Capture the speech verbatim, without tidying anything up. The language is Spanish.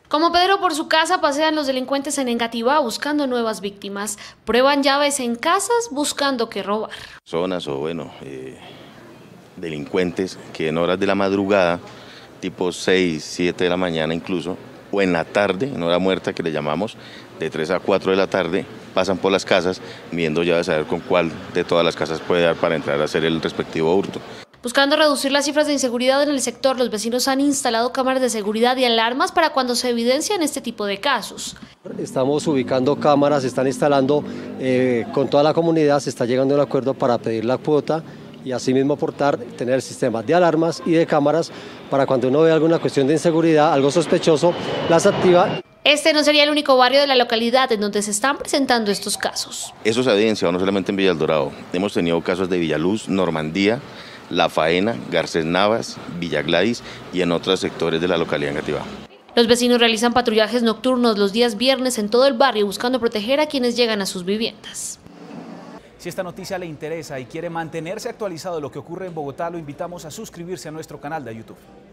Como Pedro por su casa, pasean los delincuentes en Engativá buscando nuevas víctimas. Prueban llaves en casas buscando qué robar. Zonas o bueno, eh, delincuentes que en horas de la madrugada, tipo seis, siete de la mañana incluso, o en la tarde, en hora muerta que le llamamos, de tres a cuatro de la tarde, pasan por las casas viendo llaves a ver con cuál de todas las casas puede dar para entrar a hacer el respectivo hurto. Buscando reducir las cifras de inseguridad en el sector, los vecinos han instalado cámaras de seguridad y alarmas para cuando se evidencian este tipo de casos. Estamos ubicando cámaras, se están instalando eh, con toda la comunidad, se está llegando a un acuerdo para pedir la cuota y asimismo aportar, tener sistemas de alarmas y de cámaras para cuando uno ve alguna cuestión de inseguridad, algo sospechoso, las activa. Este no sería el único barrio de la localidad en donde se están presentando estos casos. Eso se ha evidenciado no solamente en Villa El Dorado, hemos tenido casos de Villaluz, Normandía, La Faena, Garcés Navas, Villa Gladys y en otros sectores de la localidad de Engativá. Los vecinos realizan patrullajes nocturnos los días viernes en todo el barrio buscando proteger a quienes llegan a sus viviendas. Si esta noticia le interesa y quiere mantenerse actualizado de lo que ocurre en Bogotá, lo invitamos a suscribirse a nuestro canal de YouTube.